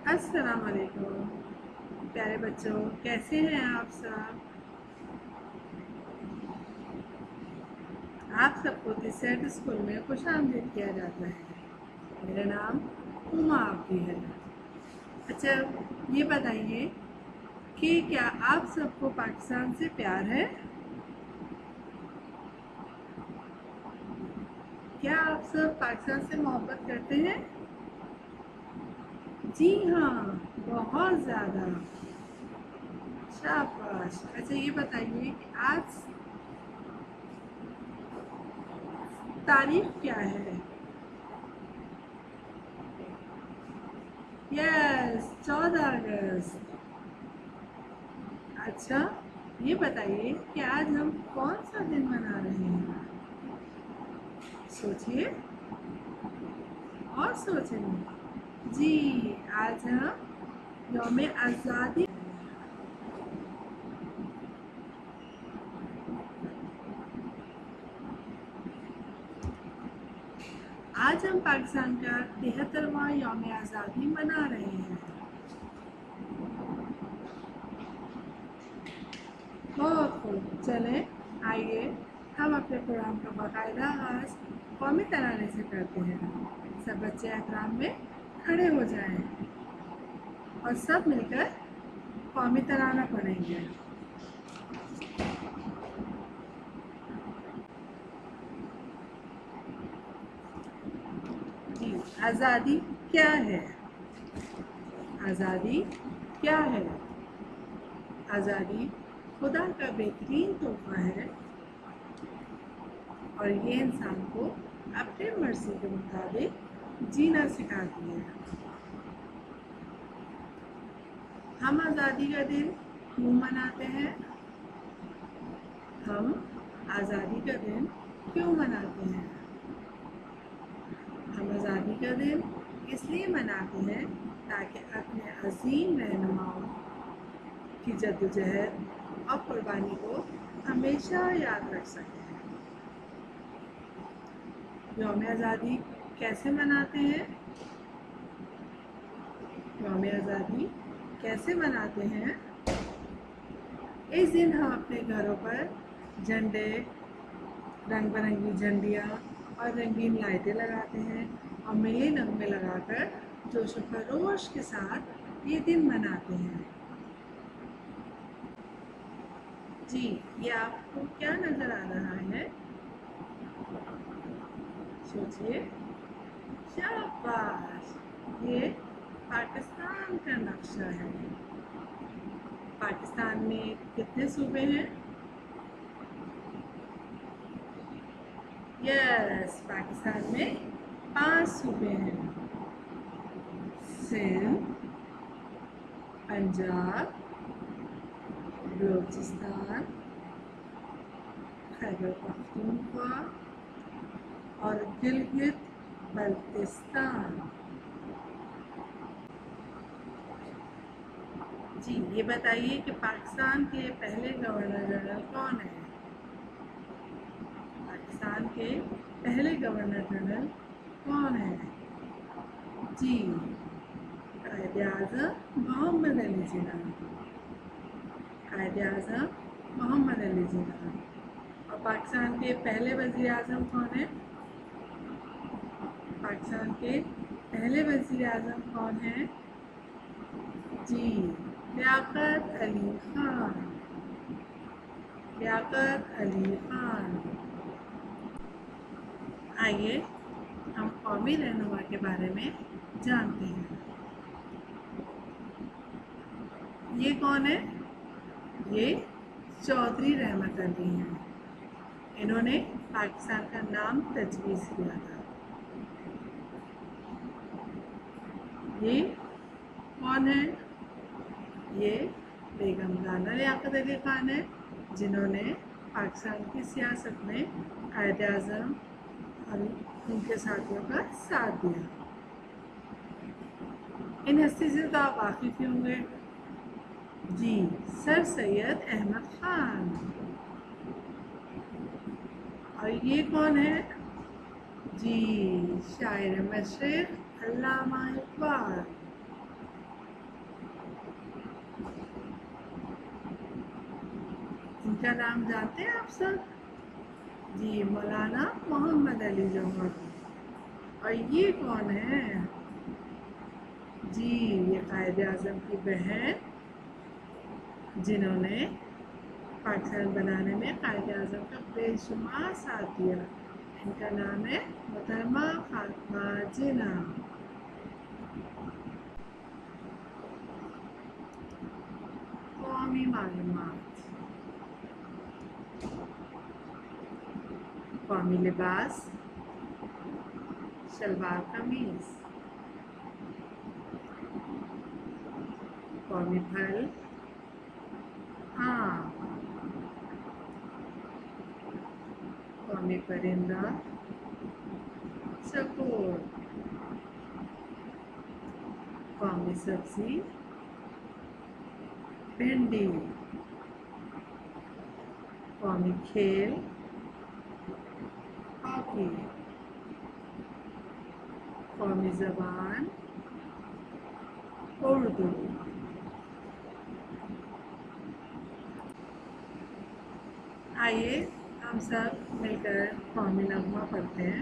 अस्सलाम वालेकुम प्यारे बच्चों, कैसे हैं आप सब। आप सबको तिसेट स्कूल में खुशामदीद किया जाता है। मेरा नाम उमा आपकी है। अच्छा, ये बताइए कि क्या आप सबको पाकिस्तान से प्यार है। क्या आप सब पाकिस्तान से मोहब्बत करते हैं। जी हाँ, बहुत ज़्यादा। शाबाश। अच्छा, ये बताइए कि आज तारीख क्या है। यस, 14 अगस्त। अच्छा, ये बताइए कि आज हम कौन सा दिन मना रहे हैं। सोचिए और सोचेंगे। जी, आज हम यौम आज़ादी। आज हम पाकिस्तान का 73वां यौम आज़ादी मना रहे हैं। बहुत खूब। चलें, आइए हम अपने प्रोग्राम का बाकायदा आगाज़ कौमी तराने से करते हैं। सब बच्चे एहतराम में खड़े हो जाएं और सब मिलकर कौमी तराना पढ़ेंगे। जी, आज़ादी क्या है। आज़ादी क्या है। आज़ादी खुदा का बेहतरीन तोहफा है और ये इंसान को अपनी मर्जी के मुताबिक जीना सिखाती है। हम आज़ादी का दिन क्यों मनाते हैं। हम आज़ादी का दिन क्यों मनाते हैं। हम आज़ादी का दिन इसलिए मनाते हैं ताकि अपने अजीम रहनुमाओं की जद्दोजहद और कुर्बानी को हमेशा याद रख सकें। यौम आज़ादी कैसे मनाते हैं। यौम आज़ादी कैसे मनाते हैं। इस दिन हम अपने घरों पर झंडे, रंग बिरंगी झंडियाँ और रंगीन लाइटें लगाते हैं और मिली नगमे लगाकर जोश व खरोश के साथ ये दिन मनाते हैं। जी, ये आपको क्या नज़र आ रहा है। सोचिए। शाबाश। ये पाकिस्तान का नक्शा है। पाकिस्तान में कितने सूबे हैं। यस, पाकिस्तान में 5 सूबे हैं। सिंध, पंजाब, बलूचिस्तान, खैबर पख्तूनख्वा और गिलगित बल्तिस्तान। जी, ये बताइए कि पाकिस्तान के पहले गवर्नर जनरल कौन है। पाकिस्तान के पहले गवर्नर जनरल कौन है। जी, कायद-ए-आज़म मोहम्मद अली जिन्ना। कायद-ए-आज़म मोहम्मद अली जिन्ना। और पाकिस्तान के पहले वज़ीर आज़म कौन है। पाकिस्तान के पहले वज़ीर आज़म कौन है। जी, लियाकत अली खान। लियाकत अली खान। आइए हम कौमी रहनुमा के बारे में जानते हैं। ये कौन है। ये चौधरी रहमत अली हैं। इन्होंने पाकिस्तान का नाम तजवीज़ किया था। ये कौन है। ये बेगम राना लियाकत अली खान है, जिन्होंने पाकिस्तान की सियासत में कायद-ए-आज़म और उनके साथियों का साथ दिया। इन हस्ती से तो आप वाकिफ़ ही होंगे। जी, सर सैयद अहमद ख़ान। और ये कौन है। जी, शायर मशरिक़ अल्लामा इक़बाल। इनका नाम जानते हैं आप सब? जी, मौलाना मोहम्मद अली जौहर। और ये कौन है? जी, ये कायदे आज़म की बहन, जिन्होंने पाकिस्तान बनाने में कायदे आज़म का बेशुमार साथ दिया। इनका नाम है मोहतरमा फातिमा जिन्ना। कौमी मालूमात, कौमी लिबास शलवार कमीज, कौमी फल आम, कौमी परिंदा चकोर, कौमी सब्जी भिंडी, कौमी खेल हॉकी, कौमी ज़बान उर्दू। आइए हम सब मिलकर कौमी नगमा पढ़ते हैं।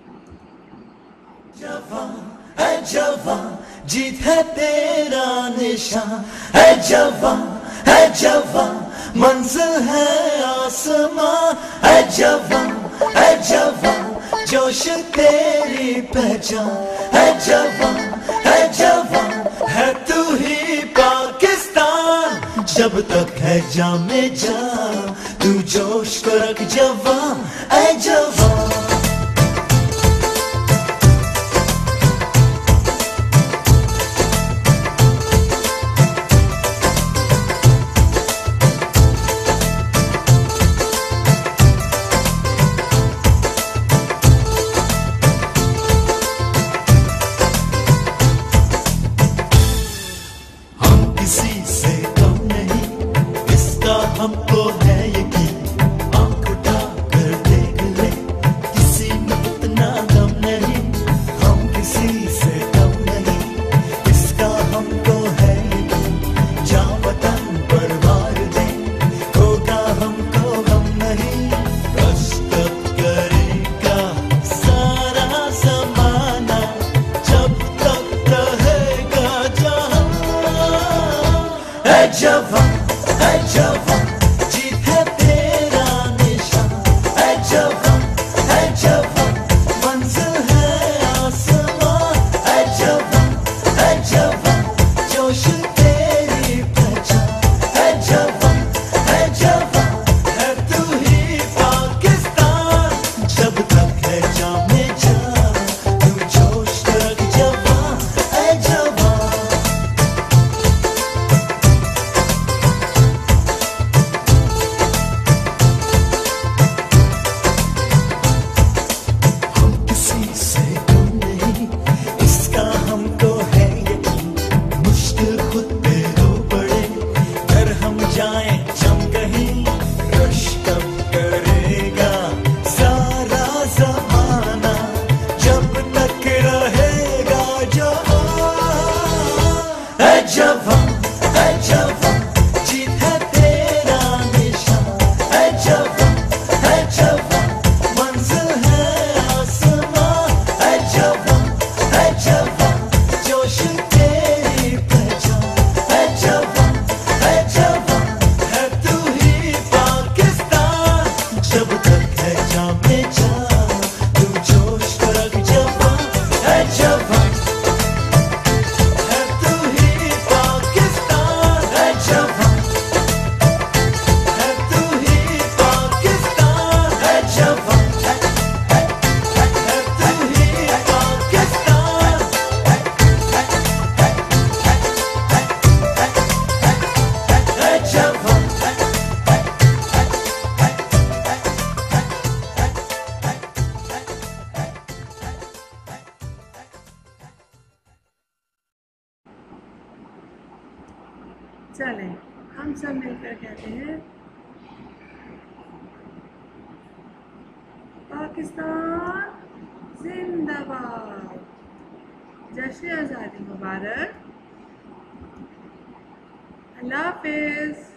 जवां है जवां, जीत है तेरा निशान, है जवां है जवां, मंजिल है आसमां, है जवां है जवां, जोश तेरी पहचान, है जवां है जवां, है तू ही पाकिस्तान। जब तक है जामे जा, तू जोश को रख जवां, है जवां। किसी से कम नहीं, इसका हमको है यकीन, आंख उठा कर देख ले, किसी में इतना दम नहीं। हम किसी से कम नहीं, इसका हमको है यकीन, जा वतन पर वार दे, होगा हमको गम नहीं। कष्ट करेगा सारा ज़माना, जब तक रहेगा जहां, है जवां है जवां, जीत है तेरा निशान, है जवां है जवां, मंजिल है आसमां, है जवां है जवां, जोश तेरी पहचान, है जवां है जवां, है तू ही पाकिस्तान। जब तक है जामे जा, तू जोश रख जवां, है जवां। किसी से कम नहीं, इसका हमको है यकीन, मुश्किल खुद पे रो पड़े, घर हम जाएं जम कहीं, रश कब करेगा सारा ज़माना, जब तक रहेगा जवां, है जवां है जवां, जीत है तेरा निशान, है जवां है जवां, मंजिल है आसमां, है जवां है जवां, जोश तेरी पहचान, है जवां है जवां, है तू ही पाकिस्तान। जब तक है जामे जा, तू जोश को रख जवां, है जवां, है तू ही पाकिस्तान, है जवां, है तू ही पाकिस्तान, है जवां, है तू ही पाकिस्तान, है जवां। चलें हम सब मिलकर कहते हैं पाकिस्तान जिंदाबाद। जश्न आज़ादी मुबारक। अल्लाह हाफिज़।